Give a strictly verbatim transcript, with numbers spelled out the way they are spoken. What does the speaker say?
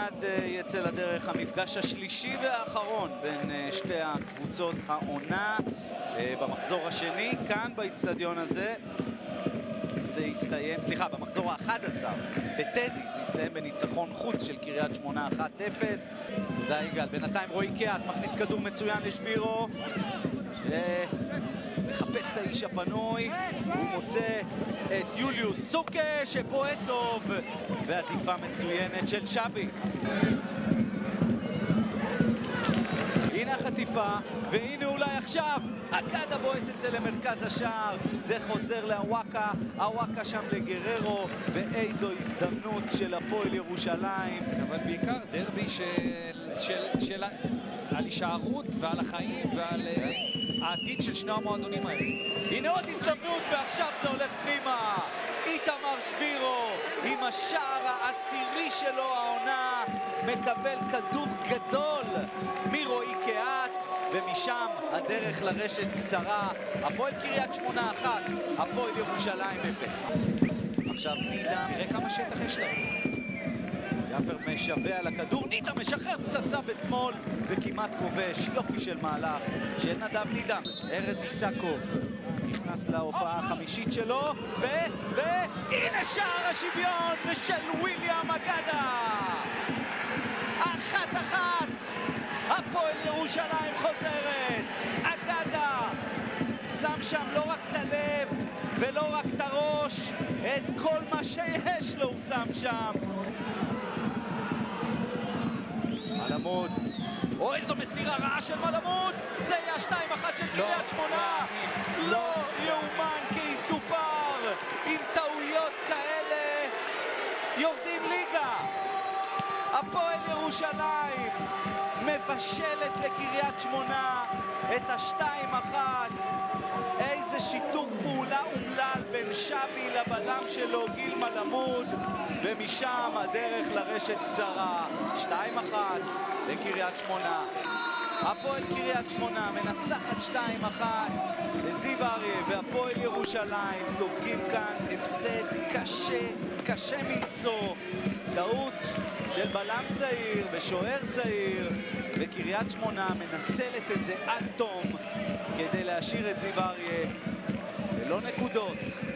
מיד יצא לדרך המפגש השלישי והאחרון בין שתי הקבוצות העונה במחזור השני, כאן באצטדיון הזה. זה הסתיים, סליחה, במחזור ה-אחד עשר בטדי, זה הסתיים בניצחון חוץ של קריית שמונה אחת אפס. תודה יגאל. בינתיים רועי קיאט מכניס כדור מצוין לשבירו, שמחפש את האיש הפנוי, הוא מוצא את יוליוס סוקה שפועט טוב, ועדיפה מצוינת של שבי. הנה החטיפה, והנה אולי עכשיו אגדה בועט את זה למרכז השער, זה חוזר לאוואקה, אוואקה שם לגררו, ואיזו הזדמנות של הפועל ירושלים. אבל בעיקר דרבי של, של, של, על הישארות ועל החיים ועל העתיד של שני המועדונים האלה. הנה עוד הזדמנות, ועכשיו זה הולך פנימה. איתמר שבירו עם השער העשירי שלו העונה, מקבל כדור גדול מרועי קיאט, ומשם הדרך לרשת קצרה. הפועל קריית שמונה אחת, הפועל ירושלים אפס. עכשיו נידה, נראה כמה שטח יש להם. ג'אפר משווה על הכדור, נידה משחרר פצצה בשמאל וכמעט כובש. יופי של מהלך של נדב נידה. ארז איסקוב נכנס להופעה החמישית שלו, ו... ו... הנה שער השוויון של וויליאם אגדה! אחת אחת! הפועל ירושלים חוזרת! אגדה שם שם לא רק את הלב ולא רק את הראש, את כל מה שיש לו הוא שם שם. מלמוד, או איזו מסירה רעה של מלמוד, זה יהיה שתיים אחת של קריית שמונה. לא יאומן כי יסופר, עם טעויות כאלה יורדים ליגה. הפועל ירושלים מבשלת לקריית שמונה את השתיים אחת. איזה שיתוף פעולה אומלל בין שבי לבלם שלו גיל מלמוד, ומשם הדרך לרשת קצרה. שתיים אחת לקריית שמונה. הפועל קריית שמונה מנצחת שתיים אחת, וזיו אריה והפועל ירושלים סופגים כאן הפסד קשה, קשה מנשוא. טעות של בלם צעיר ושוער צעיר, וקריית שמונה מנצלת את זה עד תום כדי להשאיר את זיו אריה ללא נקודות.